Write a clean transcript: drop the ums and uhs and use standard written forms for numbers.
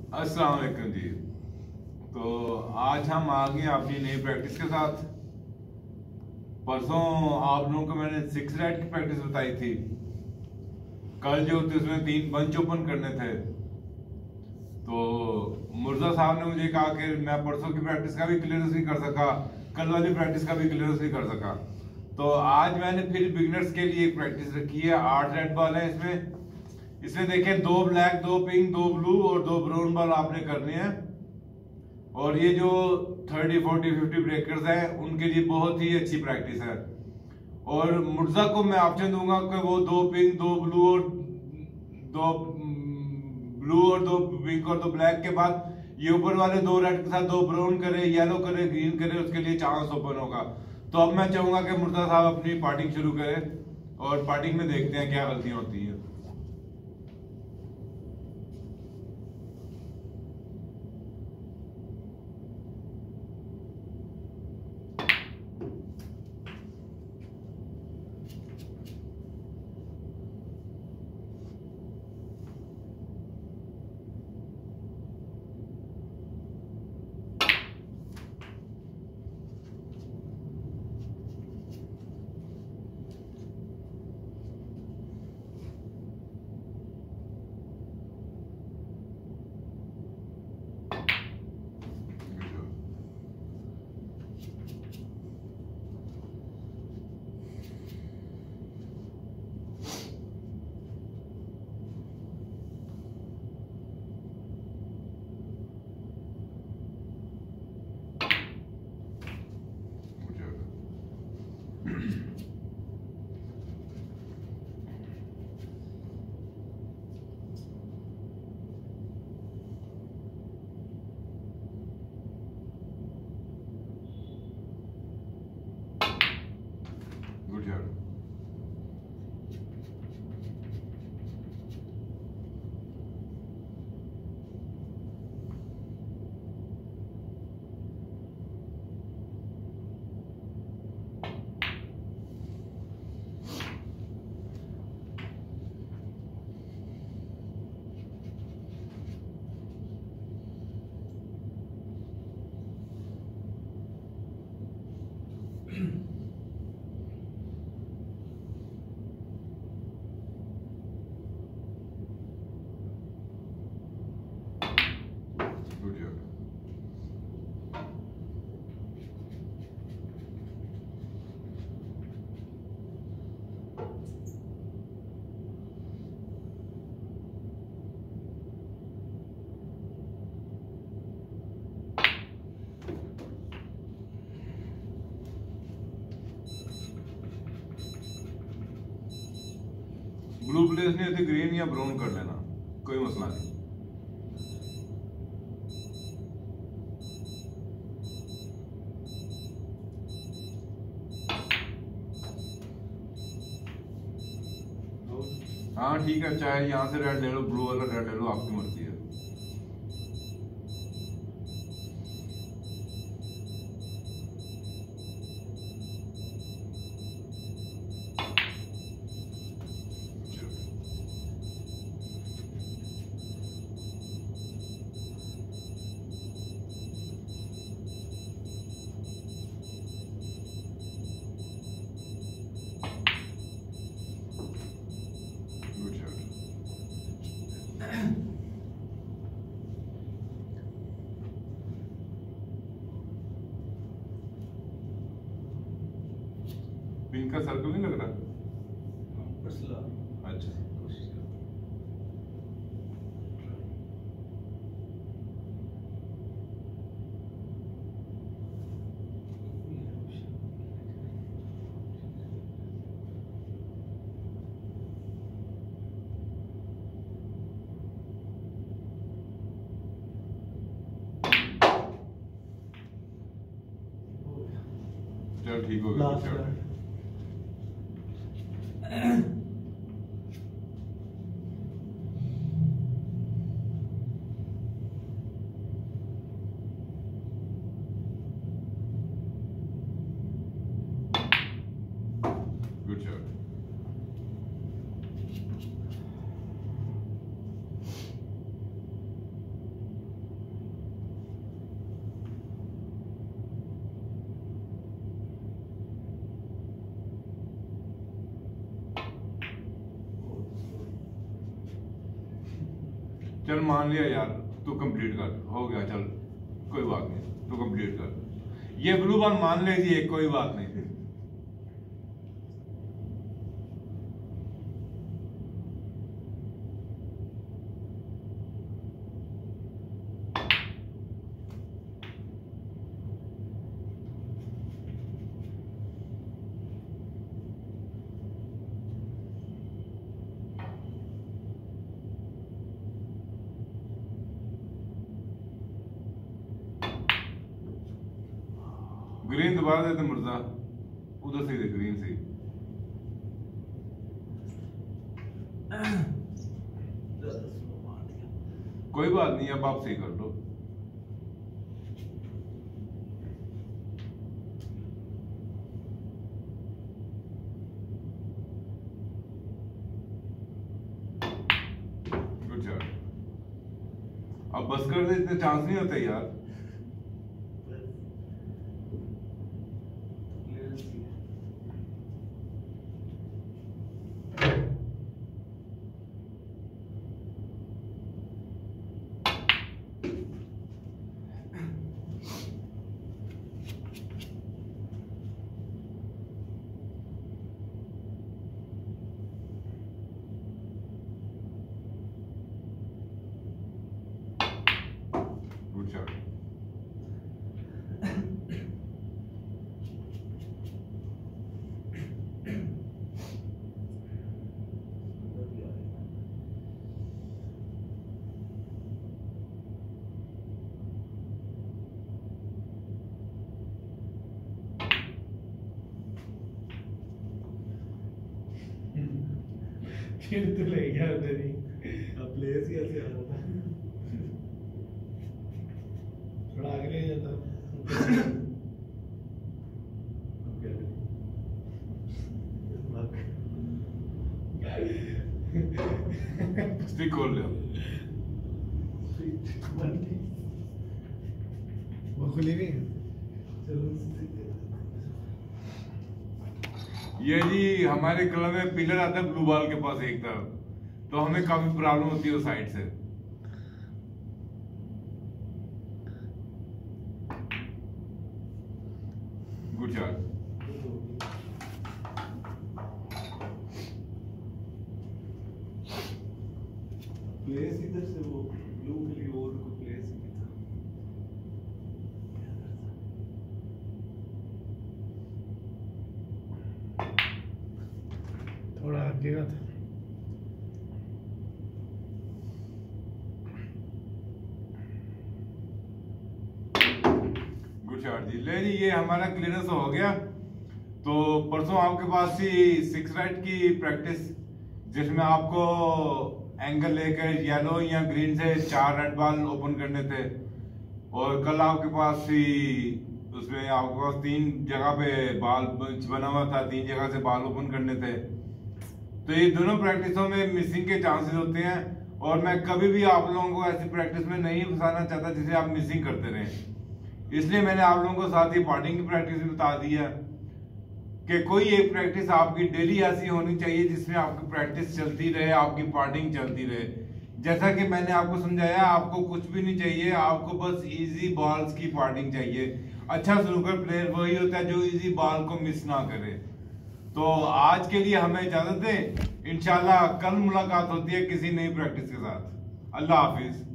अस्सलाम वालेकुम जी। तो आज हम आ गए अपनी नई प्रैक्टिस के साथ। परसों आप लोगों को मैंने 6 रेड की प्रैक्टिस बताई थी। कल जो थी उसमें 3 बंच ओपन करने थे। तो मुर्जा साहब ने मुझे कहा कि मैं परसों की प्रैक्टिस का भी क्लियरेंस नहीं कर सका, कल वाली प्रैक्टिस का भी क्लियरेंस नहीं कर सका। तो आज मैंने फिर बिगिनर्स के लिए एक प्रैक्टिस रखी है। 8 रेड बॉल है इसमें देखें 2 ब्लैक, 2 पिंक, 2 ब्लू और 2 ब्राउन बॉल आपने करने हैं। और ये जो 30, 40, 50 ब्रेकर्स हैं उनके लिए बहुत ही अच्छी प्रैक्टिस है। और मुर्जा को मैं ऑप्शन दूंगा कि वो 2 पिंक, 2 ब्लू और 2 पिंक और 2 ब्लैक के बाद ये ऊपर वाले 2 रेड के साथ 2 ब्राउन करे, येलो करे, ग्रीन करे, उसके लिए चांस ओपन होगा। तो अब मैं चाहूंगा कि मुर्जा साहब अपनी पार्टिंग शुरू करें और पार्टिंग में देखते हैं क्या गलतियां होती हैं। Good job. Good job. Blue place नहीं होती, ग्रीन या ब्राउन कर लेना, कोई मसला नहीं। हाँ ठीक है, चाहे यहाँ से रेड ले लो, ब्लू वाला रेड ले लो, आपकी मर्जी है। पिंक का सर्कल नहीं लग रहा? अच्छा, चलो ठीक हो गया। Good job. चल मान लिया यार तू कंप्लीट कर, हो गया, चल कोई बात नहीं, तू कंप्लीट कर, ये ब्लू बॉल मान लीजिए, कोई बात नहीं। ग्रीन दोबारा देते मुर्जा, उधर से दे, ग्रीन से। कोई बात नहीं, अब आप सही कर लो। Good shot. अब बस कर दे, इतने चांस नहीं होते यार। Good shot. फिर तो ले गया उधर ही, अब प्लेस कैसे आ रहा था, थोड़ा आगे ले जाता। स्टिक खोल ले, वो खुली नहीं है। ये जी हमारे क्लब में पिलर आता है ब्लू बॉल के पास एक तरफ, तो हमें काफी प्रॉब्लम होती है उस साइड से। Good shot. प्लेस इधर से वो ब्लू के लिए और को प्लेस ही था। थोड़ा आगे का था। गुड शॉट जी। ले जी, ये हमारा क्लियरेंस हो गया। तो परसों आपके पास थी 6 राइट की प्रैक्टिस, जिसमें आपको एंगल लेकर येलो या ग्रीन से 4 रेड बॉल ओपन करने थे, और कल आपके पास थी, उसमें आपके पास 3 जगह पे बॉल बना हुआ था, 3 जगह से बॉल ओपन करने थे। तो ये दोनों प्रैक्टिसों में मिसिंग के चांसेस होते हैं, और मैं कभी भी आप लोगों को ऐसी प्रैक्टिस में नहीं फंसाना चाहता जिसे आप मिसिंग करते रहें। इसलिए मैंने आप लोगों को साथ ही पार्टिंग की प्रैक्टिस भी बता दी है कि कोई एक प्रैक्टिस आपकी डेली ऐसी होनी चाहिए जिसमें आपकी प्रैक्टिस चलती रहे, आपकी पार्टिंग चलती रहे। जैसा कि मैंने आपको समझाया, आपको कुछ भी नहीं चाहिए, आपको बस इजी बॉल्स की पार्टिंग चाहिए। अच्छा स्नूकर प्लेयर वही होता है जो इजी बॉल को मिस ना करे। तो आज के लिए हमें इजाजत दें, इंशाल्लाह कल मुलाकात होती है किसी नई प्रैक्टिस के साथ। अल्लाह हाफिज।